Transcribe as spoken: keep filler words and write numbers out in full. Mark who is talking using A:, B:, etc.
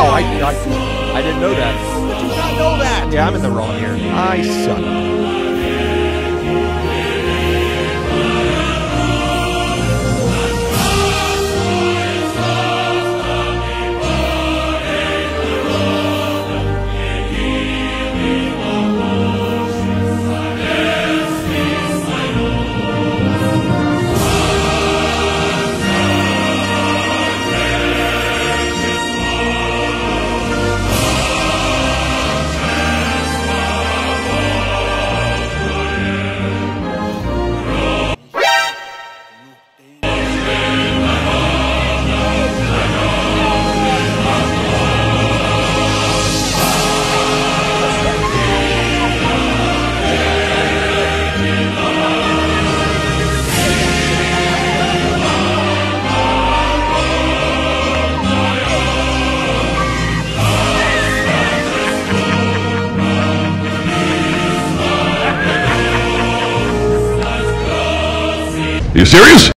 A: Wow, I, I, I didn't know that.
B: Did you not know that?
A: Yeah, I'm in the wrong here. I suck.
C: Are you serious?